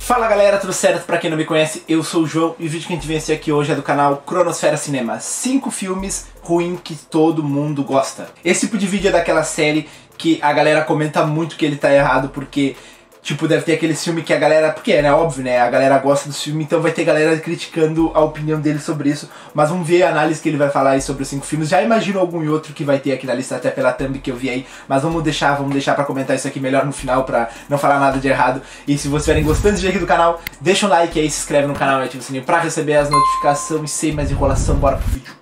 Fala galera, tudo certo? Pra quem não me conhece, eu sou o João e o vídeo que a gente venceu aqui hoje é do canal Cronosfera Cinema. 5 filmes ruins que todo mundo gosta. Esse tipo de vídeo é daquela série que a galera comenta muito que ele tá errado porque... tipo, deve ter aquele filme que a galera... porque é, né? Óbvio, né? A galera gosta do filme, então vai ter galera criticando a opinião dele sobre isso. Mas vamos ver a análise que ele vai falar aí sobre os 5 filmes. Já imagino algum outro que vai ter aqui na lista, até pela thumb que eu vi aí. Mas vamos deixar pra comentar isso aqui melhor no final, pra não falar nada de errado. E se vocês estiverem gostando desse vídeo aqui do canal, deixa um like aí, se inscreve no canal e ativa o sininho pra receber as notificações. Sem mais enrolação, bora pro vídeo.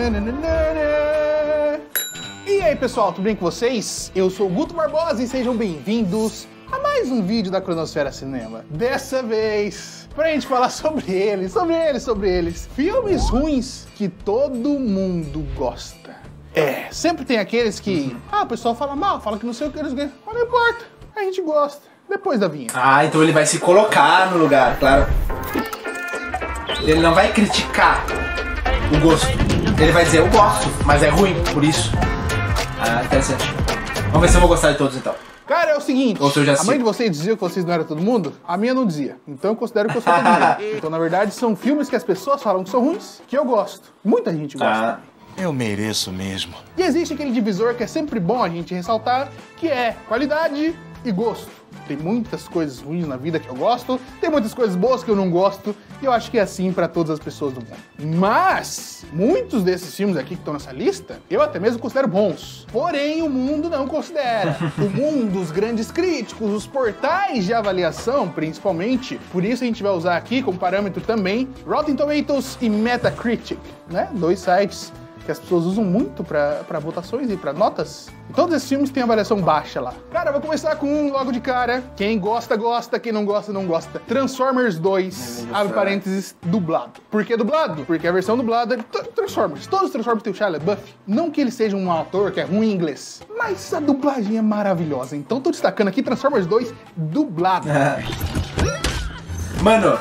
E aí pessoal, tudo bem com vocês? Eu sou o Guto Barbosa e sejam bem-vindos a mais um vídeo da Cronosfera Cinema. Dessa vez, pra gente falar sobre eles. Filmes ruins que todo mundo gosta. É, sempre tem aqueles que... o pessoal fala mal, fala que não sei o que eles ganham. Mas não importa, a gente gosta. Depois da vinheta. Ah, então ele vai se colocar no lugar, claro. Ele não vai criticar o gosto. Ele vai dizer, eu gosto, mas é ruim, por isso. Ah, interessante. Vamos ver se eu vou gostar de todos então. Cara, é o seguinte, a mãe de vocês dizia que vocês não eram todo mundo? A minha não dizia. Então eu considero que eu sou todo mundo. Então, na verdade, são filmes que as pessoas falam que são ruins, que eu gosto. Muita gente gosta. Eu mereço mesmo. E existe aquele divisor que é sempre bom a gente ressaltar, que é qualidade e gosto. Tem muitas coisas ruins na vida que eu gosto, tem muitas coisas boas que eu não gosto, e eu acho que é assim pra todas as pessoas do mundo. Mas, muitos desses filmes aqui que estão nessa lista, eu até mesmo considero bons. Porém, o mundo não considera. O mundo, os grandes críticos, os portais de avaliação, principalmente, por isso a gente vai usar aqui como parâmetro também Rotten Tomatoes e Metacritic, né? 2 sites que as pessoas usam muito pra votações e pra notas. E todos esses filmes têm avaliação baixa lá. Cara, eu vou começar com um logo de cara. Quem gosta, gosta. Quem não gosta, não gosta. Transformers 2, abre parênteses, dublado. Por que dublado? Porque a versão dublada é Transformers. Todos os Transformers têm o Shia LaBeouf. Não que ele seja um ator que é ruim em inglês, mas a dublagem é maravilhosa. Então tô destacando aqui Transformers 2, dublado. Mano...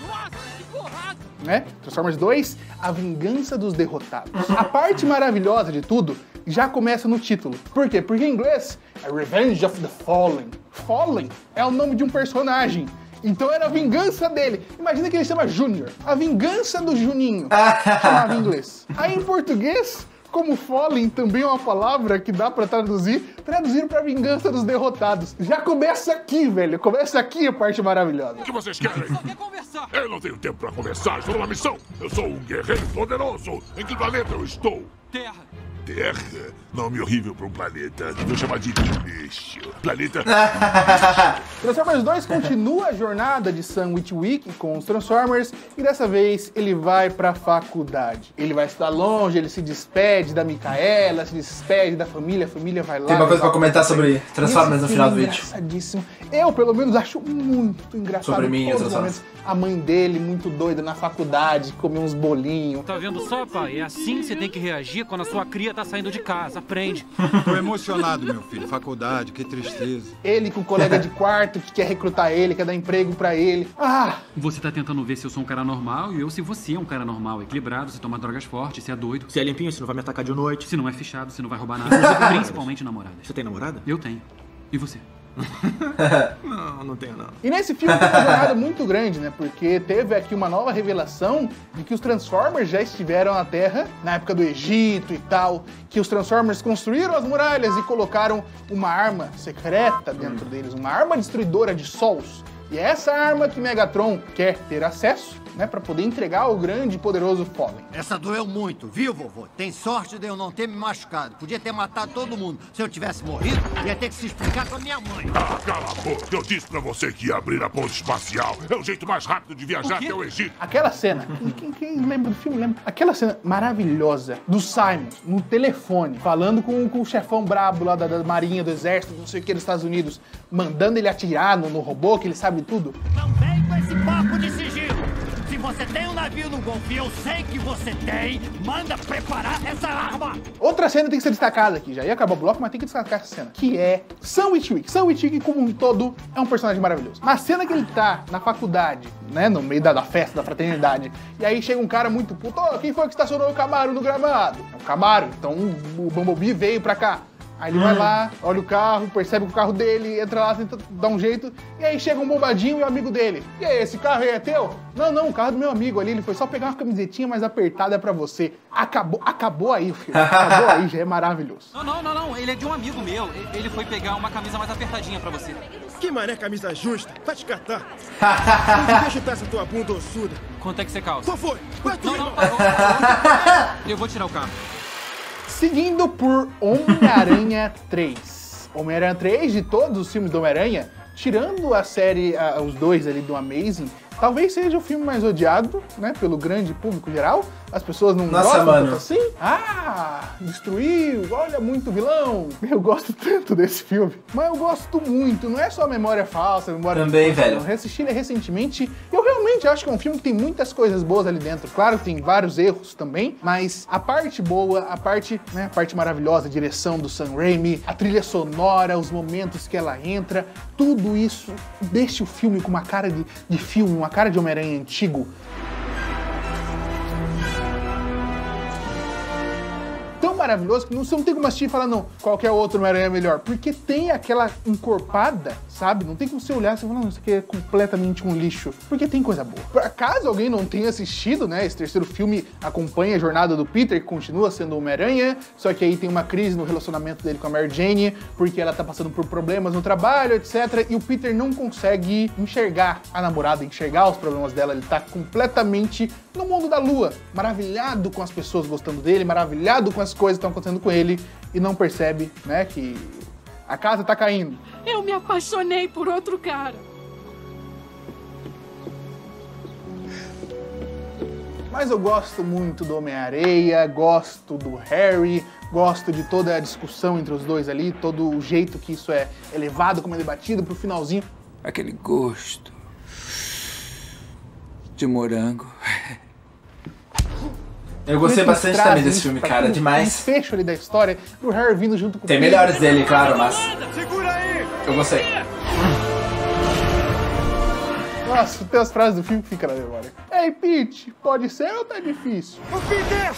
né? Transformers 2, A Vingança dos Derrotados. A parte maravilhosa de tudo já começa no título. Por quê? Porque em inglês é Revenge of the Fallen. Fallen é o nome de um personagem. Então era a vingança dele. Imagina que ele chama Junior. A vingança do Juninho. Chamava em inglês. Aí em português... como Fallen também é uma palavra que dá pra traduziram pra Vingança dos Derrotados. Já começa aqui, velho. Começa aqui a parte maravilhosa. O que vocês querem? Só quer conversar. Eu não tenho tempo pra conversar. Estou numa missão. Eu sou um guerreiro poderoso. Em que planeta eu estou? Terra. Terra? Nome horrível pra um planeta. Vou chamar de lixo. Planeta... Transformers 2 continua a jornada de Sam Witwicky com os Transformers e dessa vez ele vai pra faculdade. Ele vai estar longe, ele se despede da Micaela, se despede da família, a família vai lá... Tem uma coisa pra comentar sobre Transformers no final do vídeo. Engraçadíssimo. Eu, pelo menos, acho muito engraçado. Sobre mim, todos os momentos. A mãe dele, muito doida, na faculdade, comeu uns bolinhos. Tá vendo só, pai? É assim que você tem que reagir quando a sua cria tá saindo de casa. Aprende. Tô emocionado, meu filho. Faculdade, que tristeza. Ele com o colega de quarto que quer recrutar ele, quer dar emprego pra ele. Você tá tentando ver se eu sou um cara normal e eu se você é um cara normal, equilibrado, se toma drogas fortes, se é doido. Se é limpinho, se não vai me atacar de noite. Se não é fechado, se não vai roubar nada. Principalmente namoradas. Você tem namorada? Eu tenho. E você? Não tenho não. E nesse filme tem uma jornada muito grande, né? Porque teve aqui uma nova revelação de que os Transformers já estiveram na Terra, na época do Egito e tal, que os Transformers construíram as muralhas e colocaram uma arma secreta dentro deles, uma arma destruidora de sols. E é essa arma que Megatron quer ter acesso, né, pra poder entregar ao grande e poderoso Fallen. Essa doeu muito, viu, vovô? Tem sorte de eu não ter me machucado. Podia ter matado todo mundo. Se eu tivesse morrido, ia ter que se explicar com a minha mãe. Cala a boca. Eu disse pra você que ia abrir a ponte espacial. É o jeito mais rápido de viajar até o Egito. Aquela cena, quem lembra do filme, lembra? Aquela cena maravilhosa do Simon no telefone, falando com o chefão brabo lá da marinha, do exército, não sei o que, dos Estados Unidos, mandando ele atirar no robô, que ele sabe tudo. Não vem com esse papo de sigilo. Se você tem um navio no Golfo, eu sei que você tem, manda preparar essa arma. Outra cena tem que ser destacada aqui, já ia acabar o bloco, mas tem que destacar essa cena, que é Sam Witwicky. Sam Witwicky, como um todo, é um personagem maravilhoso. Na cena que ele tá na faculdade, né, no meio da festa, da fraternidade, e aí chega um cara muito puto, quem foi que estacionou o Camaro no gramado? É o Camaro, então o Bumblebee veio pra cá. Aí ele vai lá, olha o carro, percebe que o carro dele, entra lá, tenta dar um jeito, e aí chega um bombadinho e o amigo dele. E aí, esse carro aí é teu? Não, o carro é do meu amigo ali, ele foi só pegar uma camisetinha mais apertada pra você. Acabou aí o filme, acabou aí, já é maravilhoso. Não, ele é de um amigo meu, ele foi pegar uma camisa mais apertadinha pra você. Que mané camisa justa, vai te catar. Não deixa essa tua bunda ossuda. Quanto é que você calça? Qual foi? Não, eu vou tirar o carro. Seguindo por Homem-Aranha 3. Homem-Aranha 3, de todos os filmes do Homem-Aranha, tirando a série, os dois ali do Amazing, talvez seja o filme mais odiado, né, pelo grande público geral. As pessoas não gostam tanto assim. Destruiu, olha, muito vilão. Eu gosto tanto desse filme. Mas eu gosto muito, não é só memória falsa, memória... Também, velho. Eu reassisti ele recentemente e eu realmente acho que é um filme que tem muitas coisas boas ali dentro. Claro, tem vários erros também, mas a parte boa, a parte maravilhosa, a direção do Sam Raimi, a trilha sonora, os momentos que ela entra, tudo isso deixa o filme com uma cara de filme, uma cara de Homem-Aranha antigo. Tão maravilhoso que você não tem como assistir e falar, não, qualquer outro Homem-Aranha é melhor. Porque tem aquela encorpada, sabe? Não tem como você olhar e falar, não, isso aqui é completamente um lixo. Porque tem coisa boa. Caso alguém não tenha assistido, né, esse terceiro filme acompanha a jornada do Peter, que continua sendo o Homem-Aranha, só que aí tem uma crise no relacionamento dele com a Mary Jane, porque ela tá passando por problemas no trabalho, etc. E o Peter não consegue enxergar a namorada, enxergar os problemas dela. Ele tá completamente no mundo da lua, maravilhado com as pessoas gostando dele, maravilhado com as coisas que estão acontecendo com ele e não percebe, né, que a casa tá caindo. Eu me apaixonei por outro cara. Mas eu gosto muito do Homem-Areia, gosto do Harry, gosto de toda a discussão entre os dois ali, todo o jeito que isso é levado, como é debatido pro finalzinho. Aquele gosto de morango. Eu gostei bastante também desse filme, cara, demais. O fecho ali da história, o Harry vindo junto com o Tem melhores dele, claro, mas... Segura aí! Eu gostei. Nossa, tem as frases do filme que ficam na memória. Ei, Pete, pode ser ou tá difícil? Ô, Peter!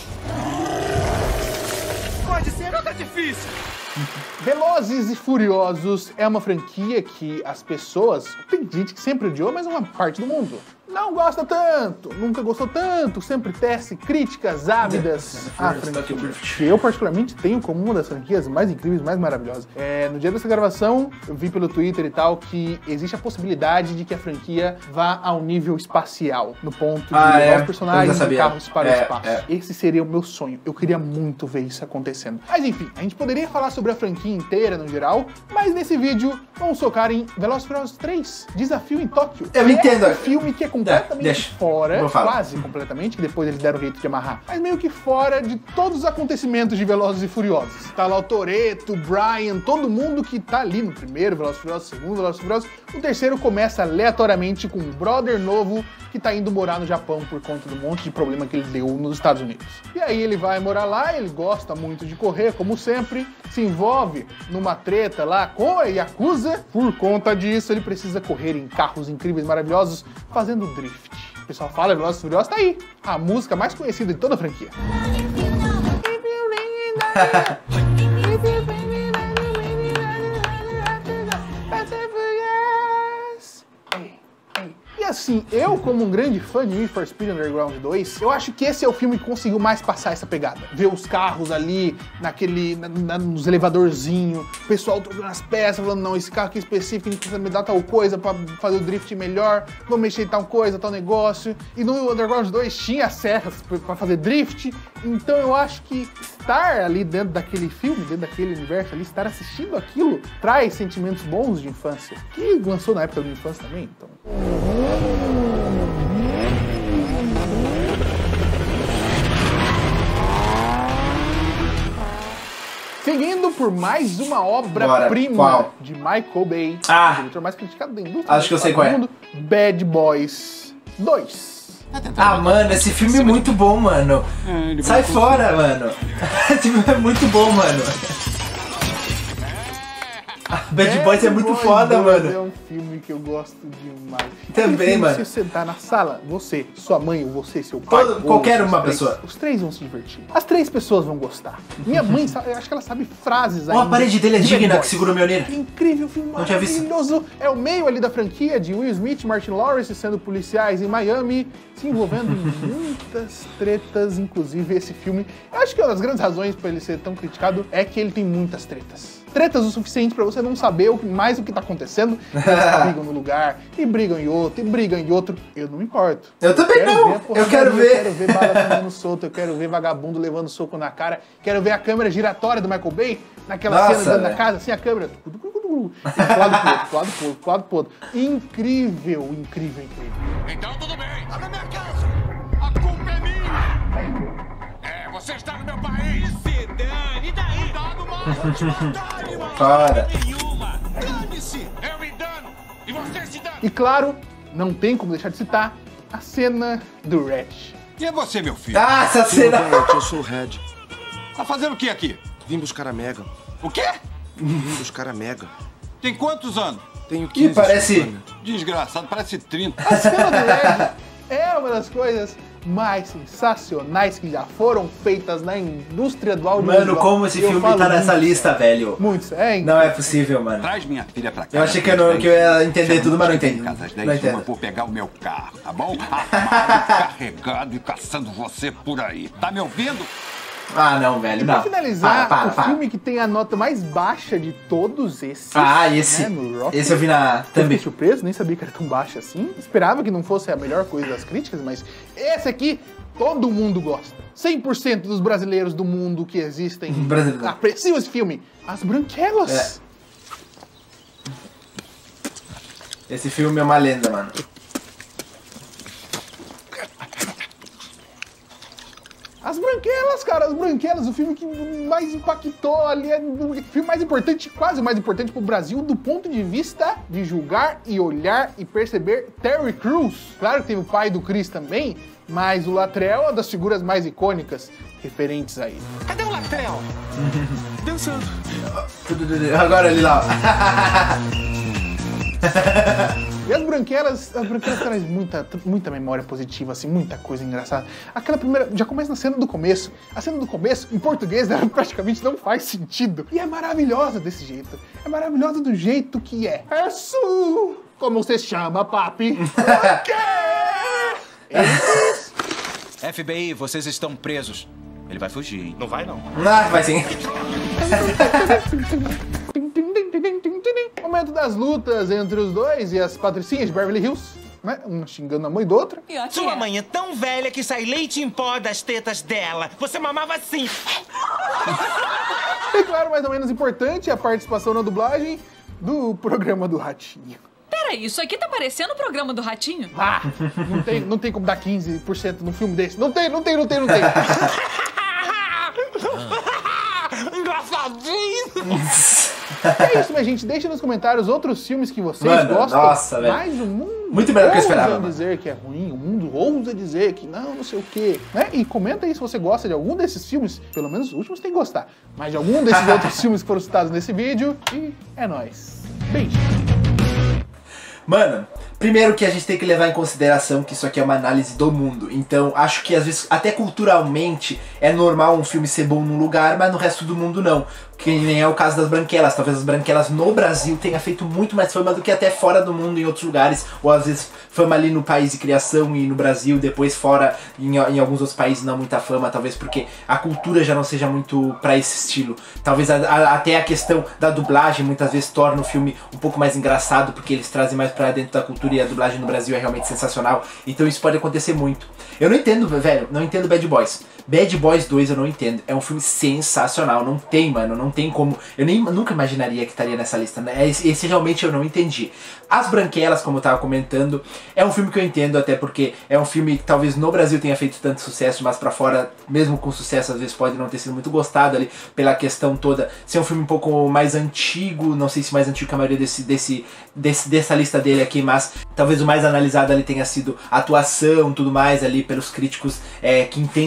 Pode ser ou tá difícil? Velozes e Furiosos é uma franquia que as pessoas... Tem gente que sempre odiou, mas uma parte do mundo não gosta tanto, nunca gostou tanto, sempre tece críticas ávidas à franquia. Que eu, particularmente, tenho como uma das franquias mais incríveis, mais maravilhosas. No dia dessa gravação, eu vi pelo Twitter e tal que existe a possibilidade de que a franquia vá ao nível espacial, no ponto de levar os personagens e carros para o espaço. Esse seria o meu sonho. Eu queria muito ver isso acontecendo. Mas enfim, a gente poderia falar sobre a franquia inteira no geral, mas nesse vídeo vamos focar em Velozes e Furiosos 3, Desafio em Tóquio. Eu entendo. Um filme que é completamente fora, quase completamente, que depois eles deram o jeito de amarrar, mas meio que fora de todos os acontecimentos de Velozes e Furiosos. Tá lá o Toretto, o Brian, todo mundo que tá ali no primeiro Velozes e Furiosos, segundo Velozes e Furiosos. O terceiro começa aleatoriamente com um brother novo que tá indo morar no Japão por conta do monte de problema que ele deu nos Estados Unidos. E aí ele vai morar lá, ele gosta muito de correr, como sempre, se envolve numa treta lá com a Yakuza. Por conta disso, ele precisa correr em carros incríveis, maravilhosos, fazendo drift. O pessoal fala, Velozes e Furiosos, tá aí, a música mais conhecida de toda a franquia. E assim, eu como um grande fã de Need for Speed Underground 2, eu acho que esse é o filme que conseguiu mais passar essa pegada. Ver os carros ali, nos elevadorzinhos, o pessoal trocando as peças, falando, não, esse carro aqui específico, a gente precisa me dar tal coisa pra fazer o drift melhor, vamos mexer em tal coisa, tal negócio. E no Underground 2 tinha serras pra fazer drift, então eu acho que estar ali dentro daquele filme, dentro daquele universo ali, estar assistindo aquilo, traz sentimentos bons de infância, que lançou na época da minha infância também, então... Seguindo por mais uma obra-prima de Michael Bay, o diretor mais criticado da indústria. Acho que eu sei qual é. Bad Boys 2. Mano, esse filme é muito bom, mano. Sai fora, mano. Esse filme é muito bom, mano. Bad Boys é muito foda, mano. É um filme que eu gosto demais. Também, mano. Se você sentar na sala, você, sua mãe, ou você, seu pai, qualquer uma pessoa. Os três vão se divertir. As três pessoas vão gostar. Minha mãe, eu acho que ela sabe frases aí. A parede dele é digna que segura o Mjolnir. Incrível, filme maravilhoso. É o meio ali da franquia de Will Smith e Martin Lawrence sendo policiais em Miami, se envolvendo em muitas tretas, inclusive esse filme. Eu acho que uma das grandes razões para ele ser tão criticado é que ele tem muitas tretas. Tretas o suficiente pra você não saber mais o que tá acontecendo. Eles brigam no lugar, e brigam em outro, e brigam em outro. Eu não me importo. Eu também não. Eu quero ver. Eu quero ver bala tomando solto, eu quero ver vagabundo levando soco na cara. Quero ver a câmera giratória do Michael Bay, naquela cena dentro da casa, assim, a câmera. Pro lado pro outro. Incrível, incrível, incrível. Então tudo bem. Tá na minha casa. A culpa é minha. Você está no meu país. Se dane, e daí? Cuidado, mano. Vou te matar, irmão. Para. Dane-se. Eu me dano. E você se dane. E claro, não tem como deixar de citar a cena do Red. Quem é você, meu filho? Ah, essa cena. Eu sou o Red. Tá fazendo o que aqui? Vim buscar a Megan. O quê? Vim buscar a Megan. Tem quantos anos? Tenho 15. Ih, parece... Desgraçado, parece 30. A cena do Red é uma das coisas mais sensacionais que já foram feitas na indústria do audiovisual. Mano, como esse filme tá nessa lista, velho. Muito, Não é possível, mano. Traz minha filha pra cá. Eu achei que eu ia entender tudo, mas não entendi. Não entendo. Eu vou pegar o meu carro, tá bom? Armado, carregado e caçando você por aí. Tá me ouvindo? Ah, não, velho, não. Pra finalizar, o filme que tem a nota mais baixa de todos esses. Ah, esse. Né, no Rocky, esse eu vi na... Também. Fiquei surpreso, nem sabia que era tão baixo assim. Esperava que não fosse a melhor coisa das críticas, mas esse aqui todo mundo gosta. 100% dos brasileiros do mundo que existem apreciam esse filme. As Branquelas. Esse filme é uma lenda, mano. As Branquelas, cara, As Branquelas, o filme que mais impactou ali, o filme mais importante, quase o mais importante pro Brasil, do ponto de vista de julgar e olhar e perceber Terry Crews. Claro que teve o pai do Chris também, mas o Latrell é uma das figuras mais icônicas referentes a ele. Cadê o Latrell? Dançando. Agora ele lá. E as Branquelas traz muita memória positiva, assim, muita coisa engraçada. Aquela primeira, já começa na cena do começo. A cena do começo, em português, ela praticamente não faz sentido. E é maravilhosa desse jeito. É maravilhosa do jeito que é. É su! Como você chama, papi? FBI, vocês estão presos. Ele vai fugir, hein? Não vai, não. Ah, vai sim. Momento das lutas entre os dois e as patricinhas de Beverly Hills, né? Uma xingando a mãe do outro. Sua mãe é tão velha que sai leite em pó das tetas dela. Você mamava assim. E claro, mais ou menos importante, a participação na dublagem do programa do Ratinho. Peraí, isso aqui tá parecendo o programa do Ratinho? Ah, não tem como dar 15% num filme desse. Não tem. Engraçadinho! É isso, minha gente. Deixa nos comentários outros filmes que vocês gostam. Nossa, velho. Mas o mundo muito melhor do que eu esperava. Ousa dizer que é ruim, o mundo ousa dizer que não sei o quê. Né? E comenta aí se você gosta de algum desses filmes. Pelo menos os últimos tem que gostar. Mas de algum desses outros filmes que foram citados nesse vídeo. E é nóis. Beijo. Mano, primeiro que a gente tem que levar em consideração que isso aqui é uma análise do mundo. Então, acho que às vezes, até culturalmente, é normal um filme ser bom num lugar, mas no resto do mundo não. Que nem é o caso das Branquelas. Talvez as Branquelas no Brasil tenha feito muito mais fama do que até fora do mundo em outros lugares. Ou às vezes fama ali no país de criação e no Brasil, depois fora em alguns outros países não muita fama. Talvez porque a cultura já não seja muito pra esse estilo. Talvez até a questão da dublagem muitas vezes torna o filme um pouco mais engraçado, porque eles trazem mais pra dentro da cultura e a dublagem no Brasil é realmente sensacional. Então isso pode acontecer muito. Eu não entendo, velho, não entendo Bad Boys. Bad Boys 2 eu não entendo. É um filme sensacional. Não tem, mano, não tem como. Eu nunca imaginaria que estaria nessa lista, né? Esse realmente eu não entendi. As Branquelas, como eu tava comentando, é um filme que eu entendo, até porque é um filme que talvez no Brasil tenha feito tanto sucesso, mas pra fora, mesmo com sucesso, às vezes pode não ter sido muito gostado ali, pela questão toda. Ser um filme um pouco mais antigo, não sei se mais antigo que a maioria dessa lista dele aqui, mas talvez o mais analisado ali tenha sido a atuação, tudo mais ali, pelos críticos que entendem bastante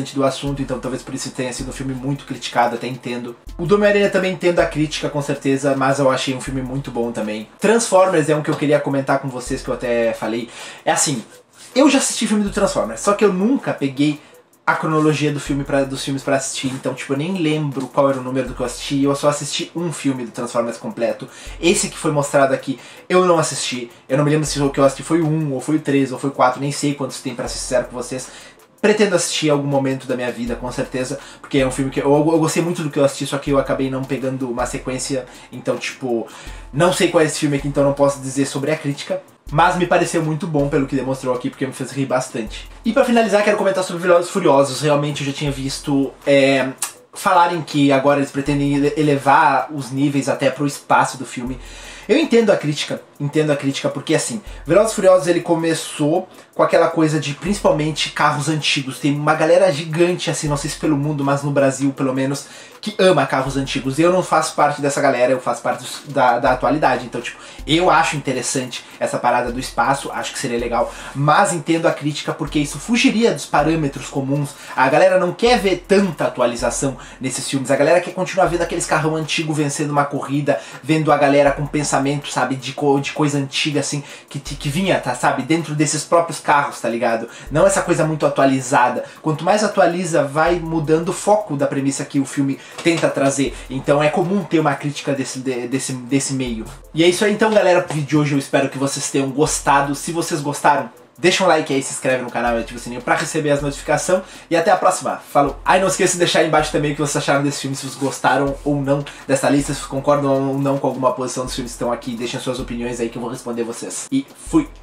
bastante do assunto, então talvez por isso tenha sido um filme muito criticado, até entendo. O do Homem-Aranha também entendo a crítica, com certeza, mas eu achei um filme muito bom também. Transformers é um que eu queria comentar com vocês, que eu até falei. É assim, eu já assisti filme do Transformers, só que eu nunca peguei a cronologia dos filmes pra assistir, então tipo, eu nem lembro qual era o número do que eu assisti, eu só assisti um filme do Transformers completo. Esse que foi mostrado aqui, eu não assisti, eu não me lembro se o que eu assisti foi o 1, ou foi o 3, ou foi o 4, nem sei quantos tem, pra ser sincero com vocês. Pretendo assistir em algum momento da minha vida, com certeza, porque é um filme que eu gostei muito do que eu assisti, só que eu acabei não pegando uma sequência, então tipo, não sei qual é esse filme aqui, então não posso dizer sobre a crítica. Mas me pareceu muito bom pelo que demonstrou aqui, porque me fez rir bastante. E pra finalizar, quero comentar sobre Velozes e Furiosos. Realmente eu já tinha visto falarem que agora eles pretendem elevar os níveis até pro espaço do filme. Eu entendo a crítica porque assim, Velozes e Furiosos ele começou com aquela coisa de principalmente carros antigos. Tem uma galera gigante assim, não sei se pelo mundo, mas no Brasil pelo menos, que ama carros antigos. Eu não faço parte dessa galera, eu faço parte da atualidade. Então tipo, eu acho interessante essa parada do espaço, acho que seria legal, mas entendo a crítica porque isso fugiria dos parâmetros comuns. A galera não quer ver tanta atualização nesses filmes, a galera quer continuar vendo aqueles carrão antigo vencendo uma corrida, vendo a galera com pensamento, sabe, de coisa antiga assim, que vinha, tá, sabe, dentro desses próprios carros, tá ligado? Não essa coisa muito atualizada. Quanto mais atualiza, vai mudando o foco da premissa que o filme tenta trazer. Então é comum ter uma crítica desse meio. E é isso aí então, galera, pro vídeo de hoje. Eu espero que vocês tenham gostado. Se vocês gostaram, deixa um like aí, se inscreve no canal e ativa o sininho pra receber as notificações. E até a próxima. Falou! Ah, e não esqueça de deixar aí embaixo também o que vocês acharam desse filme, se vocês gostaram ou não dessa lista, se vocês concordam ou não com alguma posição dos filmes que estão aqui. Deixem suas opiniões aí que eu vou responder vocês. E fui!